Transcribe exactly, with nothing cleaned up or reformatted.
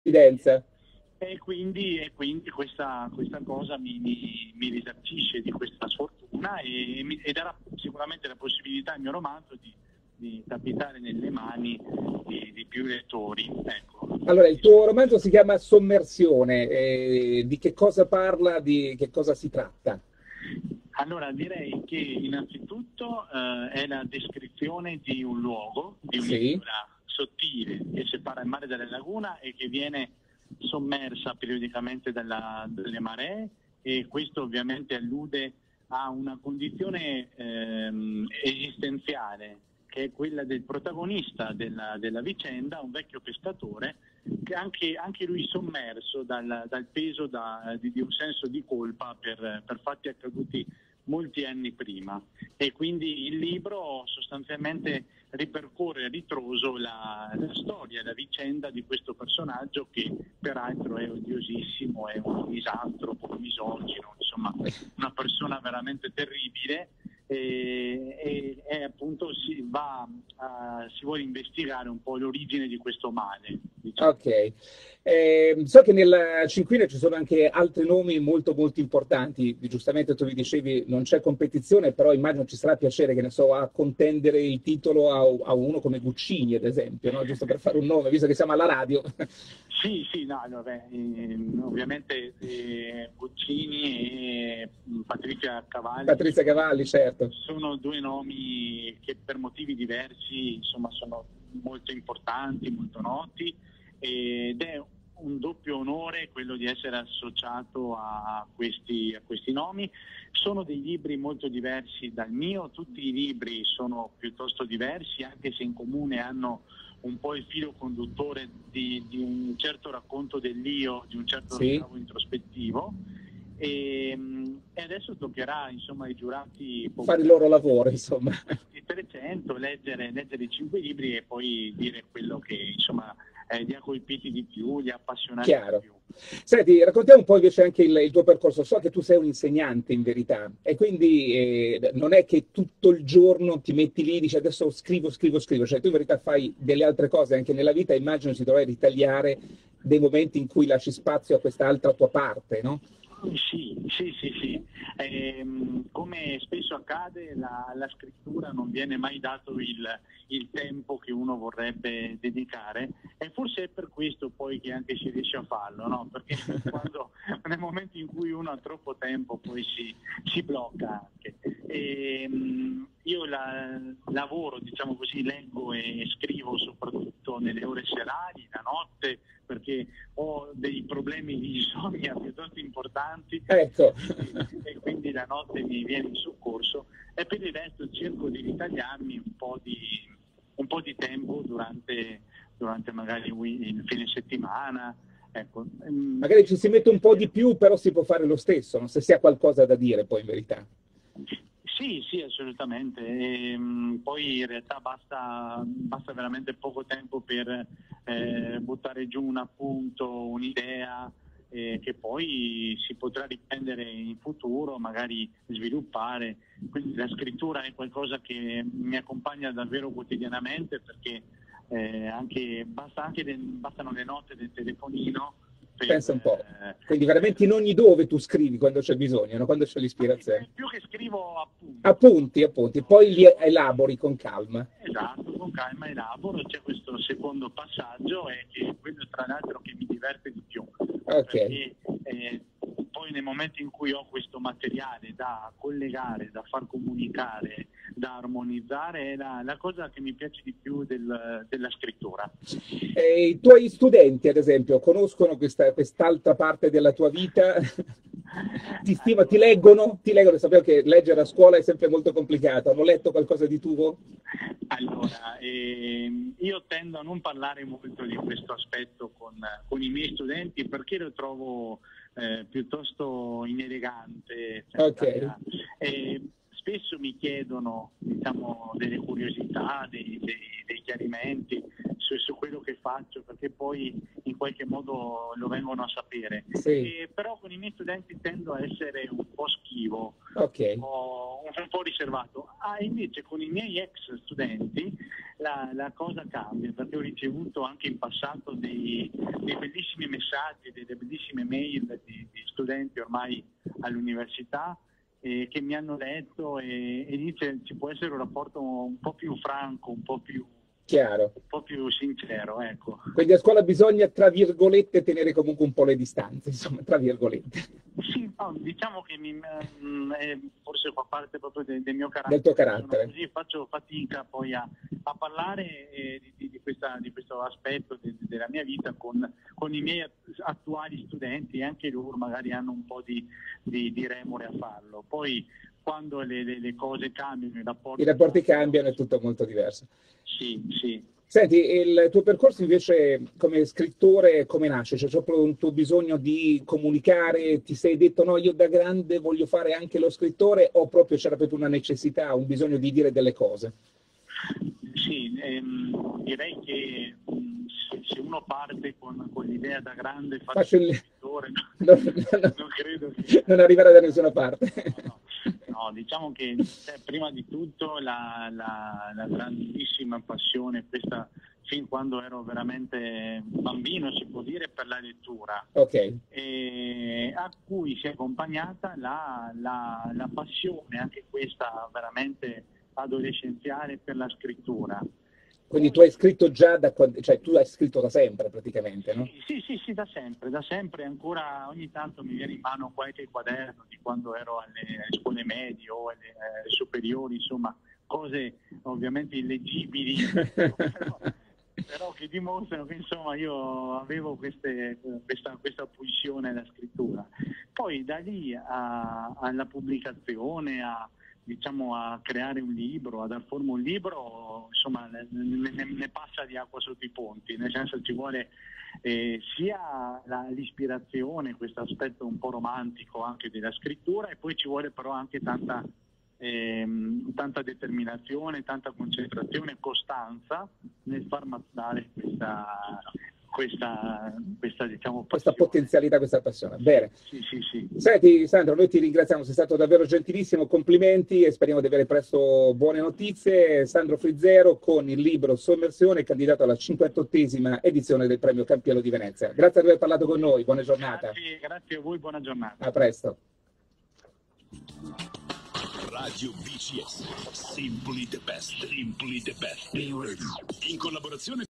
confidenza. E quindi, e quindi questa, questa cosa mi, mi, mi risarcisce di questa sfortuna e, mi, e darà sicuramente la possibilità al mio romanzo di, di capitare nelle mani di, di più lettori. Ecco. Allora, il tuo romanzo si chiama Sommersione. Eh, di che cosa parla? Di che cosa si tratta? Allora, direi che innanzitutto eh, è la descrizione di un luogo, di Sì, un'isola sottile che separa il mare dalla laguna e che viene sommersa periodicamente dalla- dalle maree, e questo ovviamente allude a una condizione ehm, esistenziale che è quella del protagonista della, della vicenda, un vecchio pescatore che anche, anche lui sommerso dal, dal peso da- di, di un senso di colpa per, per fatti accaduti molti anni prima. E quindi il libro sostanzialmente ripercorre a ritroso la, la storia, la vicenda di questo personaggio che peraltro è odiosissimo, è un misantropo, un misogino, insomma una persona veramente terribile. E, e, e appunto si, va a, si vuole investigare un po' l'origine di questo male, diciamo. ok. Eh, so che nella cinquina ci sono anche altri nomi molto molto importanti. Giustamente tu mi dicevi non c'è competizione, però immagino ci sarà piacere, che ne so, a contendere il titolo a, a uno come Guccini, ad esempio, no? Giusto per fare un nome, visto che siamo alla radio. Sì, sì, no, vabbè, ehm, ovviamente eh, Guccini e mh, Patrizia Cavalli Patrizia sono, Cavalli, certo. sono due nomi che per motivi diversi, insomma, sono molto importanti, molto noti, ed è un doppio onore quello di essere associato a questi, a questi nomi. Sono dei libri molto diversi dal mio, tutti i libri sono piuttosto diversi, anche se in comune hanno un po' il filo conduttore di, di un certo racconto dell'io, di un certo Sì, scavo introspettivo. E, e adesso toccherà, insomma, ai giurati fare il loro popolari lavoro, insomma. di trecento leggere, leggere i cinque libri e poi dire quello che, insomma, eh, li ha colpiti di più, li ha appassionati di Chiaro. più. Senti, raccontiamo un po' invece anche il, il tuo percorso. So che tu sei un insegnante in verità e quindi eh, non è che tutto il giorno ti metti lì e dici adesso scrivo, scrivo, scrivo, cioè tu in verità fai delle altre cose anche nella vita, immagino si dovrai ritagliare dei momenti in cui lasci spazio a quest'altra tua parte, no? Sì, sì, sì, sì. Ehm, come spesso accade, la, la scrittura non viene mai dato il, il tempo che uno vorrebbe dedicare, e forse è per questo poi che anche si riesce a farlo, no? Perché quando, nel momento in cui uno ha troppo tempo poi si, si blocca anche. Ehm, io la, lavoro, diciamo così, leggo e scrivo soprattutto nelle ore serali, la notte, perché ho dei problemi di insonnia piuttosto importanti Ecco. e quindi, e quindi la notte mi viene in soccorso, e per il resto cerco di ritagliarmi un po' di, un po' di tempo durante, durante magari il fine settimana. Ecco, mm, Magari ci si questo mette un po' di pensiero. più, però si può fare lo stesso, no? Se si ha qualcosa da dire poi in verità. Sì, sì, assolutamente. E, mh, poi in realtà basta, basta veramente poco tempo per eh, buttare giù un appunto, un'idea eh, che poi si potrà riprendere in futuro, magari sviluppare. Quindi la scrittura è qualcosa che mi accompagna davvero quotidianamente, perché eh, anche, basta anche le- bastano le note del telefonino per, Pensa un po'. eh, Quindi veramente in per ogni dove tu scrivi quando c'è bisogno, no? Quando c'è ma sì, l'ispirazione. beh, più che scrivo appunto, no? Appunti, appunti, Appunto, poi e li poi, elabori con calma. esatto, con calma elaboro. C'è questo secondo passaggio, e che è quello tra l'altro che mi diverte di più, Ok. perché eh, poi nel momento in cui ho questo materiale da collegare, da far comunicare, da armonizzare, è la, la cosa che mi piace di più del- della scrittura. E i tuoi studenti, ad esempio, conoscono questa, quest'altra parte della tua vita? Ti stima, ti Allora, leggono? Ti leggono, sapevo che leggere a scuola è sempre molto complicato. Hanno letto qualcosa di tuo? Allora, ehm, io tendo a non parlare molto di questo aspetto con, con i miei studenti, perché lo trovo eh, piuttosto inelegante, cioè, Ok. dalle- eh, spesso mi chiedono, diciamo, delle curiosità, dei, dei, dei chiarimenti su, su quello che faccio, perché poi in qualche modo lo vengono a sapere. Sì. E, però con i miei studenti tendo a essere un po' schivo, okay. un, po', un po' riservato. Ah, invece con i miei ex studenti la, la cosa cambia, perché ho ricevuto anche in passato dei, dei bellissimi messaggi, delle bellissime mail di, di studenti ormai all'università, eh, che mi hanno letto e, e dice ci può essere un rapporto un po' più franco, un po' più Chiaro. un po' più sincero, ecco. Quindi a scuola bisogna, tra virgolette, tenere comunque un po' le distanze, insomma, tra virgolette. Sì, no, diciamo che mi, mh, eh, forse fa parte proprio de, del mio carattere. Del tuo carattere. Sono così faccio fatica poi a, a parlare eh, di, di, questa, di questo aspetto de, de, della mia vita con, con i miei attuali studenti, e anche loro magari hanno un po' di, di, di remore a farlo. Poi quando le, le, le cose cambiano, i rapporti, I rapporti cambiano, è tutto molto diverso. Sì, sì. Senti, il tuo percorso invece come scrittore come nasce? C'è proprio un tuo bisogno di comunicare? Ti sei detto no, io da grande voglio fare anche lo scrittore, o proprio c'era proprio una necessità, un bisogno di dire delle cose? Sì, ehm, direi che mh, se, se uno parte con, con l'idea da grande faccio, faccio il scrittore, no, no, no, non credo che non arriverà da nessuna parte. No, no. No, diciamo che cioè, prima di tutto la, la, la grandissima passione, questa fin quando ero veramente bambino, si può dire, per la lettura, okay. E a cui si è accompagnata la, la, la passione, anche questa veramente adolescenziale, per la scrittura. Quindi tu hai scritto già da quando, cioè tu hai scritto da sempre praticamente, no? Sì, sì, sì, da sempre, da sempre, ancora ogni tanto mi viene in mano qualche quaderno di quando ero alle, alle scuole medie o alle, alle superiori, insomma, cose ovviamente illeggibili, però, però che dimostrano che insomma io avevo queste, questa, questa pulsione alla scrittura. Poi da lì a, alla pubblicazione, a diciamo a creare un libro, a dar forma a un libro, insomma ne, ne, ne passa di acqua sotto i ponti, nel senso ci vuole eh, sia la, l'ispirazione, questo aspetto un po' romantico anche della scrittura, e poi ci vuole però anche tanta, ehm, tanta determinazione, tanta concentrazione, costanza nel far maturare questa questa, questa diciamo questa potenzialità, questa passione. Bene. Sì, sì, sì. Senti Sandro, noi ti ringraziamo, sei stato davvero gentilissimo, complimenti e speriamo di avere presto buone notizie. Sandro Frizzero con il libro Sommersione, candidato alla cinquantottesima edizione del Premio Campiello di Venezia. Grazie di aver parlato con noi, buona giornata. Grazie, grazie a voi, buona giornata. A presto. Radio V C S, simply the best, simply the best. In collaborazione